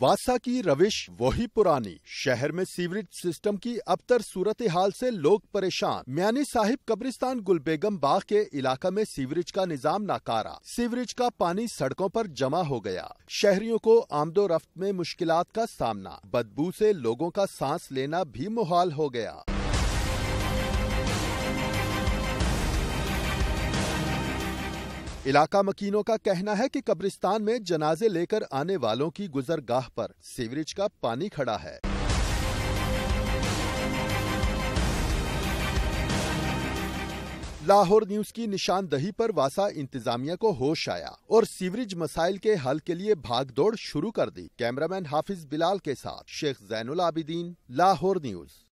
वासा की रविश वही पुरानी। शहर में सीवरेज सिस्टम की अबतर सूरत हाल से लोग परेशान। म्यानी साहिब कब्रिस्तान गुलबेगम बाग के इलाका में सीवरेज का निजाम नाकारा। सीवरेज का पानी सड़कों पर जमा हो गया। शहरियों को आमदो रफ्त में मुश्किलात का सामना। बदबू से लोगों का सांस लेना भी मुहाल हो गया। इलाका मकीनों का कहना है कि कब्रिस्तान में जनाजे लेकर आने वालों की गुजरगाह पर सीवरेज का पानी खड़ा है। लाहौर न्यूज की निशानदही पर वासा इंतजामिया को होश आया और सीवरेज मसाइल के हल के लिए भागदौड़ शुरू कर दी। कैमरामैन हाफिज बिलाल के साथ शेख जैनुल आबिदीन, लाहौर न्यूज।